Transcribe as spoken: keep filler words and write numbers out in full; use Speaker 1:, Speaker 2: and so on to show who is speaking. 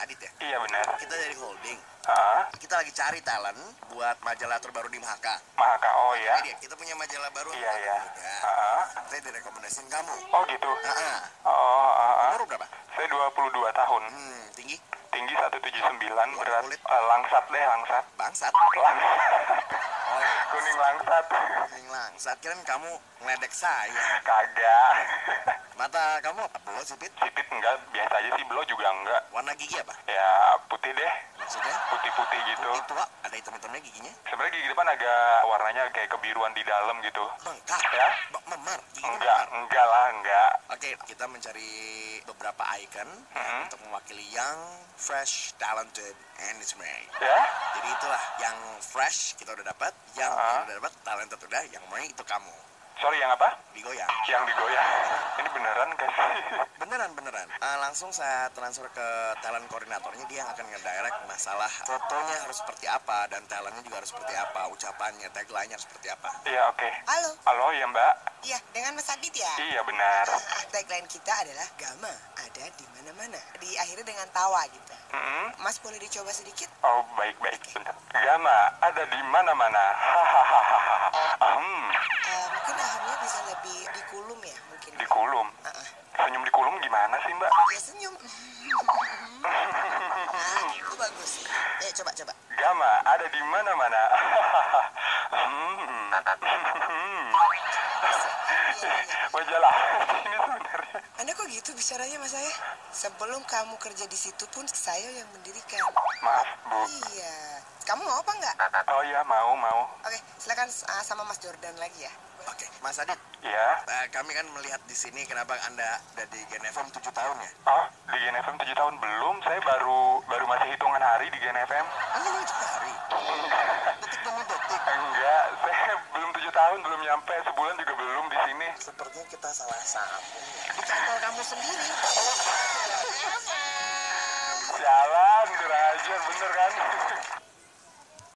Speaker 1: Adit ya?
Speaker 2: Iya benar.
Speaker 1: Kita dari holding.
Speaker 2: Ah,
Speaker 1: Kita lagi cari talent buat majalah terbaru di Mahaka.
Speaker 2: Mahaka. Oh ya.
Speaker 1: Jadi kita punya majalah baru.
Speaker 2: Iya
Speaker 1: anak
Speaker 2: ya.
Speaker 1: muda.
Speaker 2: Ah,
Speaker 1: Saya direkomendasiin kamu.
Speaker 2: oh gitu.
Speaker 1: Heeh.
Speaker 2: Oh, ah, ah.
Speaker 1: Umur berapa?
Speaker 2: Saya dua puluh dua tahun.
Speaker 1: Hmm, tinggi?
Speaker 2: Tinggi seratus tujuh puluh sembilan,
Speaker 1: Warna
Speaker 2: berat
Speaker 1: kulit?
Speaker 2: eh, langsat deh, langsat.
Speaker 1: Bangsat.
Speaker 2: Langsat.
Speaker 1: Oh,
Speaker 2: Kuning langsat.
Speaker 1: kuning langsat. Kirain kamu ngeledek saya.
Speaker 2: Kagak.
Speaker 1: Mata kamu apa? Belo sipit?
Speaker 2: Sipit enggak, biasa aja sih, belo juga enggak.
Speaker 1: Warna gigi apa?
Speaker 2: Ya putih deh,
Speaker 1: Maksudnya?
Speaker 2: putih-putih gitu.
Speaker 1: Putih tua. Ada hitam-hitamnya giginya?
Speaker 2: Sebenarnya gigi depan agak warnanya kayak kebiruan di dalam gitu.
Speaker 1: Bengkak.
Speaker 2: Ya?
Speaker 1: Be- memar. Giginya
Speaker 2: Enggak,
Speaker 1: memar.
Speaker 2: enggak lah, enggak.
Speaker 1: Oke, kita mencari beberapa icon
Speaker 2: Mhm.
Speaker 1: untuk mewakili young, fresh, talented, and it's me.
Speaker 2: Ya?
Speaker 1: Jadi itulah yang fresh kita udah dapat, yang
Speaker 2: Ah.
Speaker 1: kita udah dapat, talented udah, yang Mei itu kamu.
Speaker 2: Sorry, yang apa?
Speaker 1: Digoyang.
Speaker 2: Yang digoyang. Ini beneran gak sih?
Speaker 1: Beneran, beneran. Ah, langsung saya transfer ke talent koordinatornya, dia yang akan ngedirect masalah fotonya harus seperti apa, dan talentnya juga harus seperti apa, ucapannya, tagline-nya harus seperti apa.
Speaker 2: Iya, oke.
Speaker 3: Halo,
Speaker 2: Halo, ya mbak?
Speaker 3: iya dengan Mas Adit ya.
Speaker 2: Iya, benar.
Speaker 3: Ah, tagline kita adalah Gama ada di mana-mana. Diakhiri dengan tawa gitu.
Speaker 2: Hmm?
Speaker 3: Mas boleh dicoba sedikit?
Speaker 2: Oh, baik-baik. Bentar. Gama ada di mana-mana. Hahaha. Hmm,
Speaker 3: Eh, mungkin ahamnya bisa lebih dikulum ya mungkin.
Speaker 2: di kulum.
Speaker 3: Ah, ah.
Speaker 2: Senyum di kulum gimana sih, mbak?
Speaker 3: Ya senyum. Ah, itu bagus. Ya coba coba.
Speaker 2: Gama ada di mana-mana. Hmm.
Speaker 3: Iya, iya.
Speaker 2: Majalah ini sebenarnya.
Speaker 3: Anda kok gitu bicaranya mas saya? Sebelum kamu kerja di situ pun saya yang mendirikan.
Speaker 2: Maaf, Bu.
Speaker 3: Iya. Kamu mau apa nggak?
Speaker 2: Oh iya, mau, mau.
Speaker 3: Oke, silakan ah, sama Mas Jordan lagi ya.
Speaker 1: Oke, Mas Adit,
Speaker 2: Iya.
Speaker 1: eh, kami kan melihat di sini kenapa Anda udah di Gen F M tujuh tahun ya?
Speaker 2: Oh, di Gen F M tujuh tahun belum. Saya baru baru masih hitungan hari di Gen F M.
Speaker 1: Ini lu tiga hari. Detik demi detik.
Speaker 2: Enggak, saya belum tujuh tahun, belum nyampe sebulan juga belum di sini.
Speaker 1: Sepertinya kita salah sambung ya. Di kantor kamu sendiri.